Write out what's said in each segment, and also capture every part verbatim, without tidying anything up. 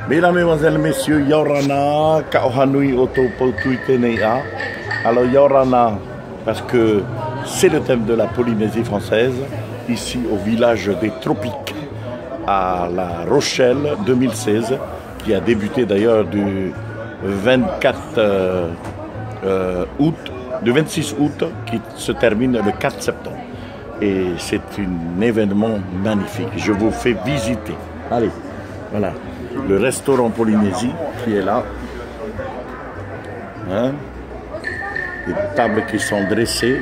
Mesdames, Mesdemoiselles, Messieurs, Yaorana, Kaohanui, Oto, Potui, Tenea. Alors Yaorana, parce que c'est le thème de la Polynésie française, ici au village des Tropiques, à La Rochelle, deux mille seize, qui a débuté d'ailleurs du vingt-quatre euh, euh, août, du vingt-six août, qui se termine le quatre septembre. Et c'est un événement magnifique. Je vous fais visiter. Allez, voilà. Le restaurant Polynésie qui est là. Hein? Les tables qui sont dressées.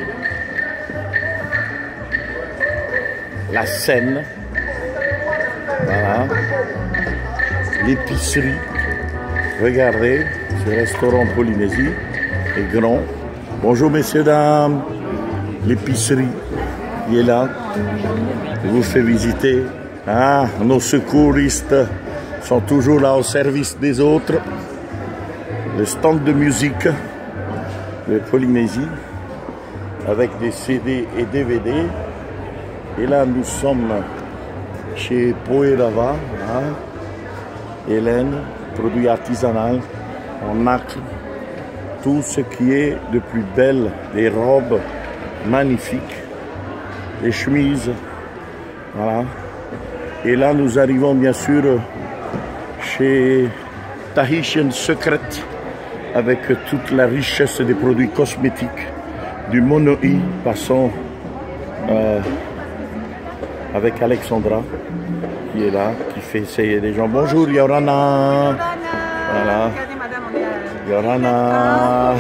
La scène. Voilà. L'épicerie. Regardez, ce restaurant Polynésie est grand. Bonjour messieurs, dames. L'épicerie qui est là. Je vous fais visiter. Ah, nos secouristes sont toujours là au service des autres. Le stand de musique de Polynésie avec des C D et D V D. Et là, nous sommes chez Poerava, hein. Hélène, produit artisanal en nacre. Tout ce qui est de plus belle, des robes magnifiques, des chemises. Voilà. Et là, nous arrivons bien sûr chez Tahitian Secret avec toute la richesse des produits cosmétiques du Mono-I, passant euh, avec Alexandra qui est là, qui fait essayer des gens. Bonjour Yaorana. Voilà. Yaorana.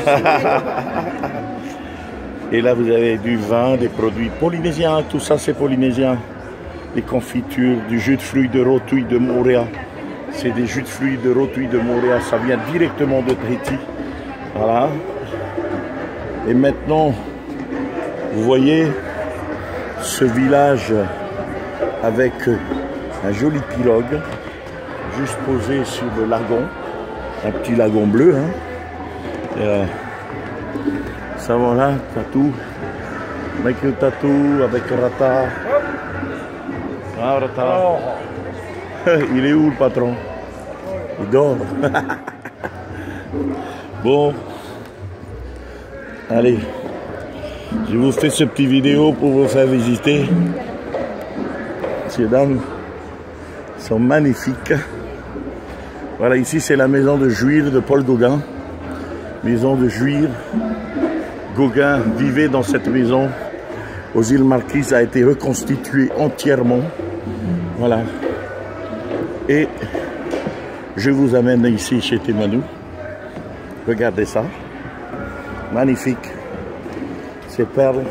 Et là, vous avez du vin, des produits polynésiens, tout ça c'est polynésien. Des confitures, du jus de fruits de rotouille de Moorea. C'est des jus de fruits de rotouille de Moorea, ça vient directement de Tahiti. Voilà. Et maintenant, vous voyez ce village avec un joli pirogue, juste posé sur le lagon, un petit lagon bleu. Hein. Et, euh, ça voilà, Tatou, avec le Tatou, avec Rata. Ah, Rata. Il est où le patron? Il dort. Bon. Allez. Je vous fais ce petit vidéo pour vous faire visiter. Ces dames sont magnifiques. Voilà, ici c'est la maison de Juir de Paul Gauguin. Maison de Juir. Gauguin vivait dans cette maison aux îles Marquises, a été reconstituée entièrement. Voilà. Et je vous amène ici chez Temanou. Regardez ça. Magnifique. Ces perles.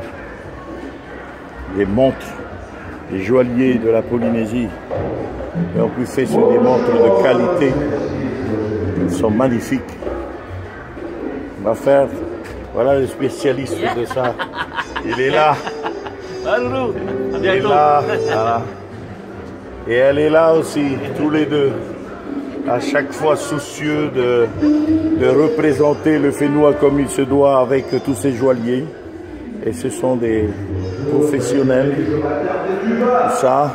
Les montres. Les joailliers de la Polynésie. Et on peut faire sur des montres de qualité. Ils sont magnifiques. On va faire. Voilà le spécialiste de ça. Il est là. Il est là. Voilà. Et elle est là aussi, tous les deux, à chaque fois soucieux de, de représenter le Fénois comme il se doit avec tous ses joailliers. Et ce sont des professionnels, ça.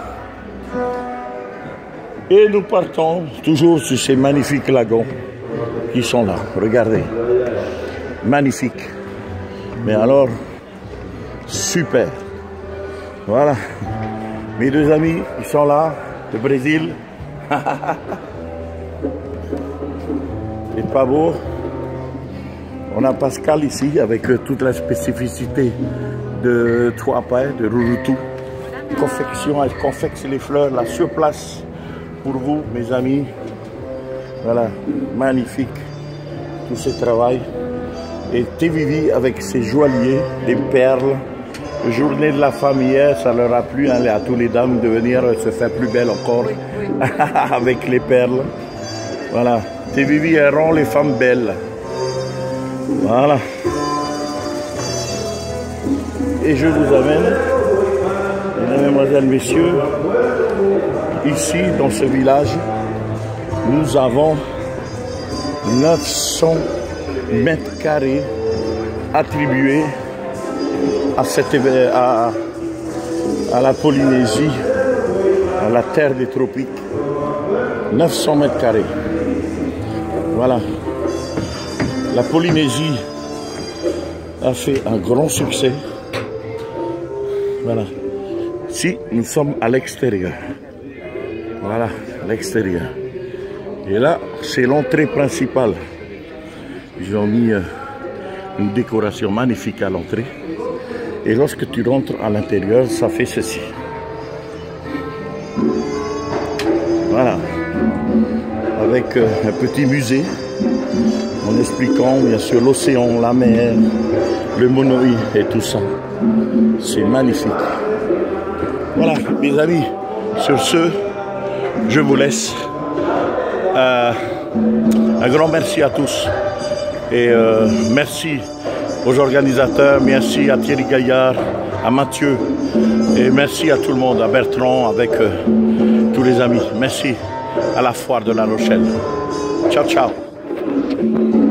Et nous partons toujours sur ces magnifiques lagons qui sont là. Regardez, magnifiques. Mais alors, super. Voilà. Mes deux amis, ils sont là, de Brésil. C'est pas beau. On a Pascal ici, avec toute la spécificité de Tuapai, de Rurutu. Confection, elle confecte les fleurs là sur place pour vous, mes amis. Voilà, magnifique tout ce travail. Et Tevivi avec ses joailliers, des perles. Journée de la femme hier, ça leur a plu hein, à tous les dames de venir se faire plus belle encore avec les perles. Voilà. Tevivi elles rend les femmes belles. Voilà. Et je vous amène, mesdemoiselles, messieurs, ici dans ce village, nous avons neuf cents mètres carrés attribués à, cette, à, à la Polynésie, à la terre des tropiques. neuf cents mètres carrés. Voilà. La Polynésie a fait un grand succès. Voilà. Ici, nous sommes à l'extérieur. Voilà, à l'extérieur. Et là, c'est l'entrée principale. Ils ont mis euh, une décoration magnifique à l'entrée. Et lorsque tu rentres à l'intérieur, ça fait ceci. Voilà. Avec euh, un petit musée, en expliquant bien sûr l'océan, la mer, le monoï et tout ça. C'est magnifique. Voilà, mes amis, sur ce, je vous laisse. Euh, un grand merci à tous. Et euh, merci aux organisateurs, merci à Thierry Gaillard, à Mathieu, et merci à tout le monde, à Bertrand, avec euh, tous les amis. Merci à la foire de La Rochelle. Ciao, ciao.